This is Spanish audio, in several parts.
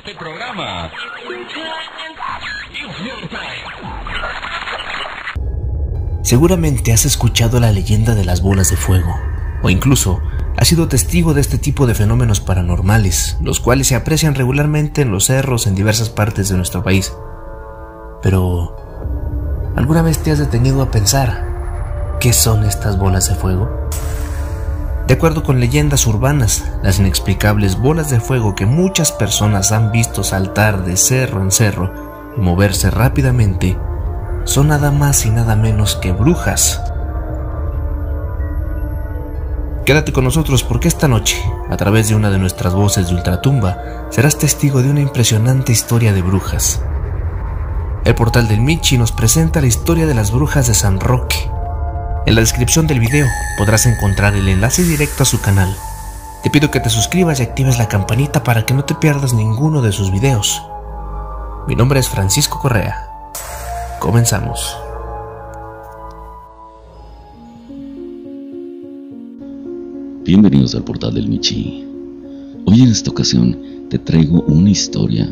este programa. Seguramente has escuchado la leyenda de las bolas de fuego, o incluso has sido testigo de este tipo de fenómenos paranormales, los cuales se aprecian regularmente en los cerros en diversas partes de nuestro país. Pero, ¿alguna vez te has detenido a pensar qué son estas bolas de fuego? De acuerdo con leyendas urbanas, las inexplicables bolas de fuego que muchas personas han visto saltar de cerro en cerro y moverse rápidamente son nada más y nada menos que brujas. Quédate con nosotros porque esta noche, a través de una de nuestras voces de Ultratumba, serás testigo de una impresionante historia de brujas. El portal del Michi nos presenta la historia de las brujas de San Roque. En la descripción del video podrás encontrar el enlace directo a su canal. Te pido que te suscribas y actives la campanita para que no te pierdas ninguno de sus videos. Mi nombre es Francisco Correa. Comenzamos. Bienvenidos al portal del Michi. Hoy en esta ocasión te traigo una historia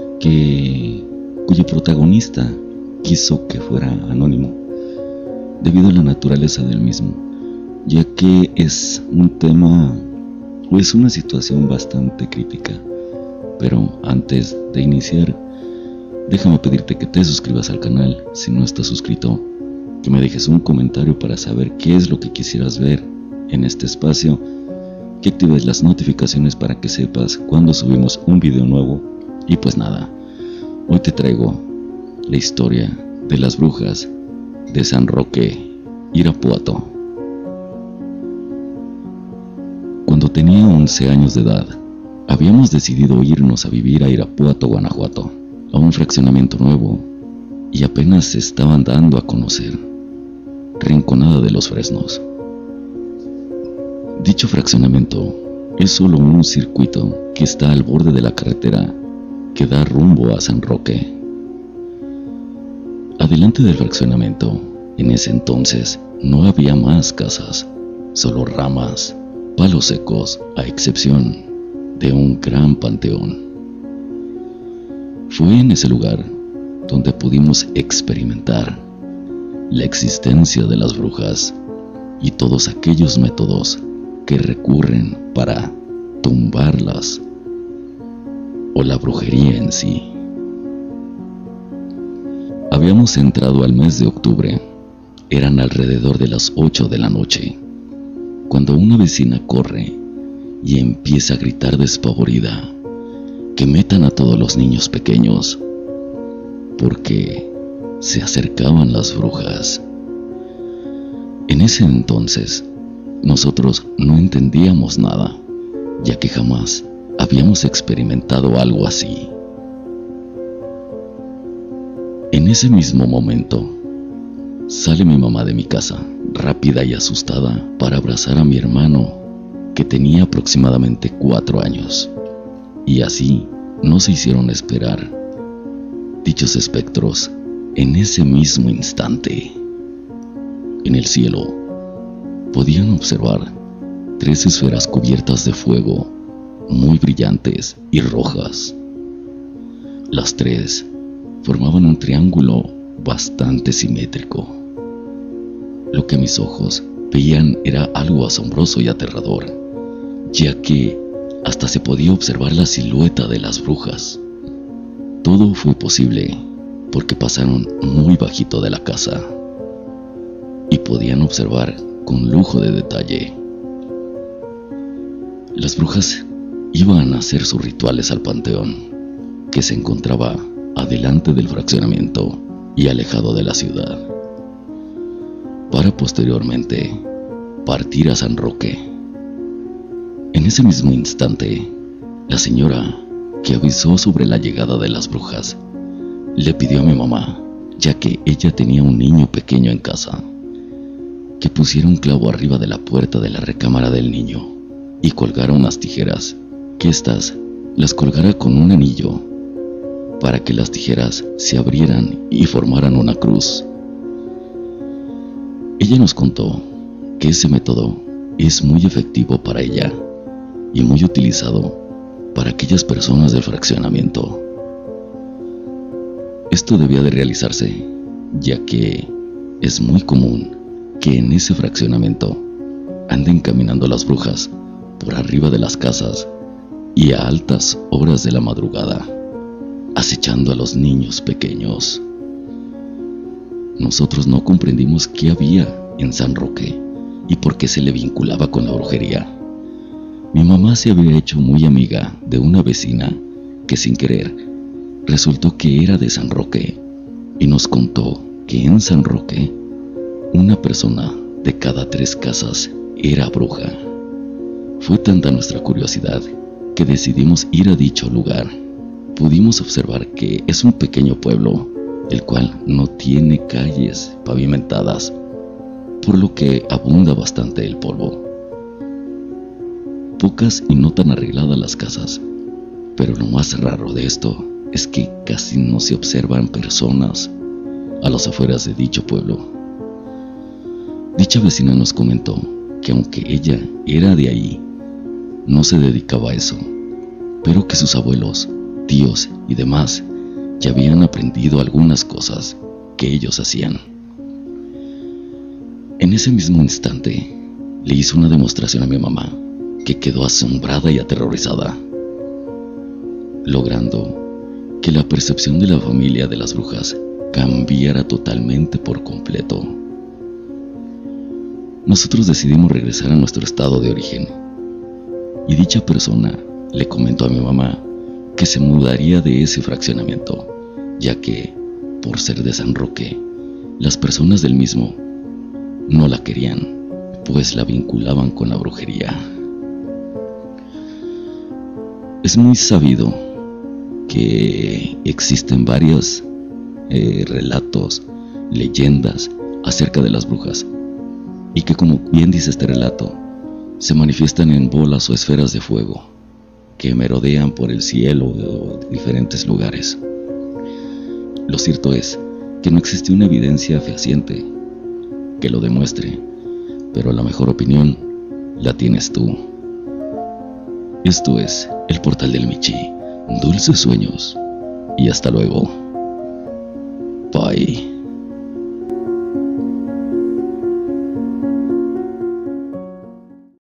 cuyo protagonista quiso que fuera anónimo debido a la naturaleza del mismo, ya que es un tema o es una situación bastante crítica. Pero antes de iniciar, déjame pedirte que te suscribas al canal si no estás suscrito, que me dejes un comentario para saber qué es lo que quisieras ver en este espacio, que actives las notificaciones para que sepas cuando subimos un video nuevo. Y pues nada, hoy te traigo la historia de las brujas de San Roque, Irapuato. Cuando tenía 11 años de edad, habíamos decidido irnos a vivir a Irapuato, Guanajuato, a un fraccionamiento nuevo, y apenas se estaban dando a conocer, Rinconada de los Fresnos. Dicho fraccionamiento es solo un circuito que está al borde de la carretera que da rumbo a San Roque. Adelante del fraccionamiento, en ese entonces, no había más casas, solo ramas, palos secos, a excepción de un gran panteón. Fue en ese lugar donde pudimos experimentar la existencia de las brujas y todos aquellos métodos que recurren para tumbarlas o la brujería en sí. Habíamos entrado al mes de octubre. Eran alrededor de las 8 de la noche, cuando una vecina corre y empieza a gritar despavorida que metan a todos los niños pequeños, porque se acercaban las brujas. En ese entonces, nosotros no entendíamos nada, ya que jamás habíamos experimentado algo así. En ese mismo momento, sale mi mamá de mi casa, rápida y asustada, para abrazar a mi hermano, que tenía aproximadamente 4 años. Y así no se hicieron esperar dichos espectros. En ese mismo instante, en el cielo, podían observar 3 esferas cubiertas de fuego, muy brillantes y rojas. Las 3 formaban un triángulo bastante simétrico. Lo que mis ojos veían era algo asombroso y aterrador, ya que hasta se podía observar la silueta de las brujas. Todo fue posible porque pasaron muy bajito de la casa y podían observar con lujo de detalle. Las brujas iban a hacer sus rituales al panteón, que se encontraba adelante del fraccionamiento y alejado de la ciudad, para posteriormente partir a San Roque. En ese mismo instante, la señora que avisó sobre la llegada de las brujas le pidió a mi mamá, ya que ella tenía un niño pequeño en casa, que pusiera un clavo arriba de la puerta de la recámara del niño y colgara unas tijeras, que éstas las colgara con un anillo para que las tijeras se abrieran y formaran una cruz. Ella nos contó que ese método es muy efectivo para ella y muy utilizado para aquellas personas del fraccionamiento. Esto debía de realizarse, ya que es muy común que en ese fraccionamiento anden caminando las brujas por arriba de las casas y a altas horas de la madrugada, acechando a los niños pequeños. Nosotros no comprendimos qué había en San Roque y por qué se le vinculaba con la brujería. Mi mamá se había hecho muy amiga de una vecina que sin querer resultó que era de San Roque y nos contó que en San Roque una persona de cada 3 casas era bruja. Fue tanta nuestra curiosidad que decidimos ir a dicho lugar. Pudimos observar que es un pequeño pueblo, el cual no tiene calles pavimentadas, por lo que abunda bastante el polvo. Pocas y no tan arregladas las casas, pero lo más raro de esto es que casi no se observan personas a las afueras de dicho pueblo. Dicha vecina nos comentó que aunque ella era de ahí, no se dedicaba a eso, pero que sus abuelos, tíos y demás ya habían aprendido algunas cosas que ellos hacían. En ese mismo instante, le hizo una demostración a mi mamá, que quedó asombrada y aterrorizada, logrando que la percepción de la familia de las brujas cambiara totalmente por completo. Nosotros decidimos regresar a nuestro estado de origen, y dicha persona le comentó a mi mamá que se mudaría de ese fraccionamiento, ya que, por ser de San Roque, las personas del mismo no la querían, pues la vinculaban con la brujería. Es muy sabido que existen varios relatos, leyendas acerca de las brujas, y que, como bien dice este relato, se manifiestan en bolas o esferas de fuego que merodean por el cielo o diferentes lugares. Lo cierto es que no existe una evidencia fehaciente que lo demuestre, pero la mejor opinión la tienes tú. Esto es El Portal del Michi. Dulces sueños y hasta luego. Bye.